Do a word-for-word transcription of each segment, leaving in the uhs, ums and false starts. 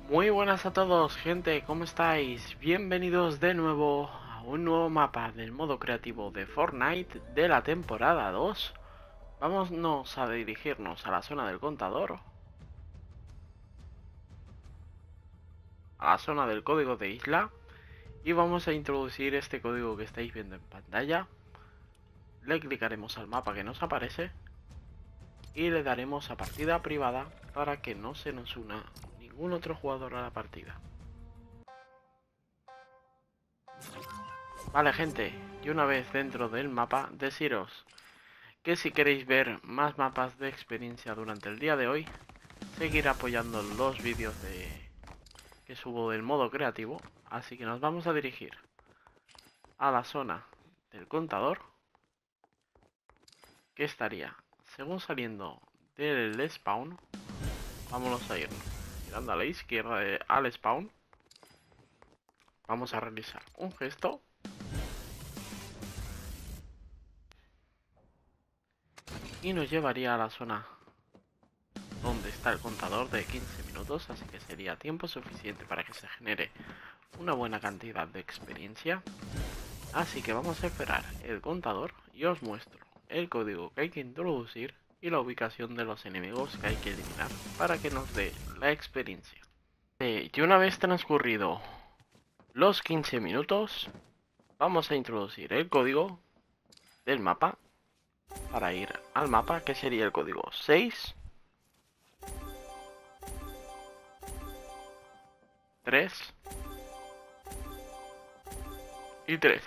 Muy buenas a todos, gente, ¿cómo estáis? Bienvenidos de nuevo a un nuevo mapa del modo creativo de Fortnite de la temporada dos. Vámonos a dirigirnos a la zona del contador, a la zona del código de isla, y vamos a introducir este código que estáis viendo en pantalla. Le clicaremos al mapa que nos aparece y le daremos a partida privada para que no se nos una ningún otro jugador a la partida. Vale, gente, y una vez dentro del mapa, deciros que si queréis ver más mapas de experiencia durante el día de hoy, seguir apoyando los vídeos de que subo del modo creativo, así que nos vamos a dirigir a la zona del contador, que estaría según saliendo del spawn. Vámonos a ir mirando a la izquierda de, al spawn. Vamos a realizar un gesto y nos llevaría a la zona donde está el contador de quince minutos, así que sería tiempo suficiente para que se genere una buena cantidad de experiencia. Así que vamos a esperar el contador y os muestro el código que hay que introducir y la ubicación de los enemigos que hay que eliminar para que nos dé la experiencia. Eh, y una vez transcurrido los quince minutos, vamos a introducir el código del mapa para ir al mapa, que sería el código seis tres y tres.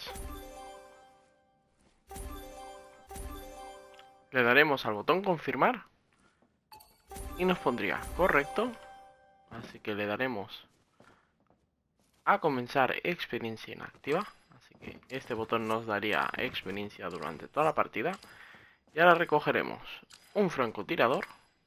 Le daremos al botón confirmar y nos pondría correcto, así que le daremos a comenzar experiencia inactiva, así que este botón nos daría experiencia durante toda la partida. Y ahora recogeremos un francotirador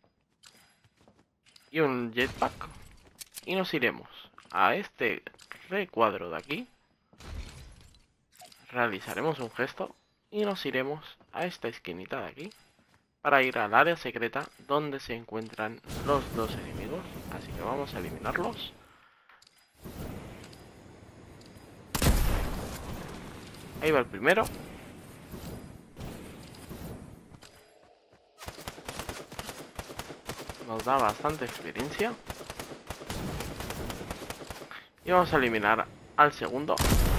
y un jetpack y nos iremos a este recuadro de aquí, realizaremos un gesto y nos iremos a esta esquinita de aquí para ir al área secreta donde se encuentran los dos enemigos, así que vamos a eliminarlos. Ahí va el primero. Nos da bastante experiencia. Y vamos a eliminar al segundo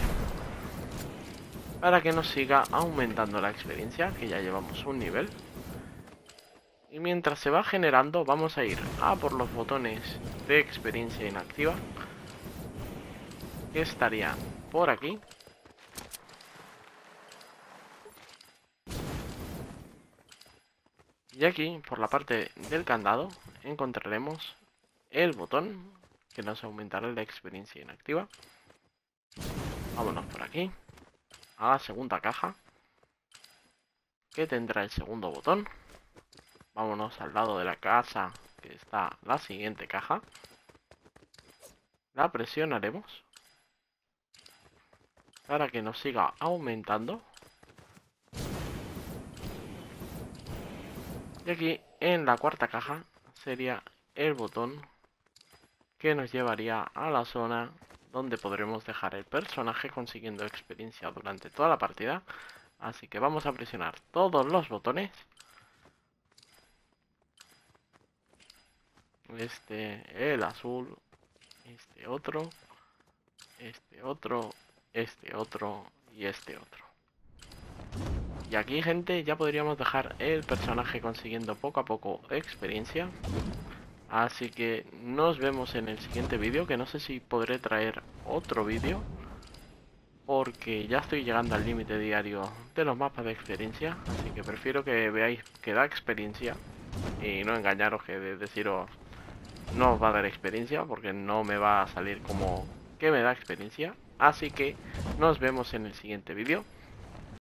para que nos siga aumentando la experiencia, que ya llevamos un nivel. Y mientras se va generando, vamos a ir a por los botones de experiencia inactiva, que estarían por aquí. Y aquí, por la parte del candado, encontraremos el botón que nos aumentará la experiencia inactiva. Vámonos por aquí a la segunda caja, que tendrá el segundo botón. Vámonos al lado de la casa, que está la siguiente caja. La presionaremos para que nos siga aumentando. Y aquí en la cuarta caja sería el botón que nos llevaría a la zona donde podremos dejar el personaje consiguiendo experiencia durante toda la partida. Así que vamos a presionar todos los botones. Este, el azul, este otro, este otro, este otro y este otro. Y aquí, gente, ya podríamos dejar el personaje consiguiendo poco a poco experiencia. Así que nos vemos en el siguiente vídeo, que no sé si podré traer otro vídeo, porque ya estoy llegando al límite diario de los mapas de experiencia. Así que prefiero que veáis que da experiencia y no engañaros que de deciros no os va a dar experiencia, porque no me va a salir como que me da experiencia. Así que nos vemos en el siguiente vídeo.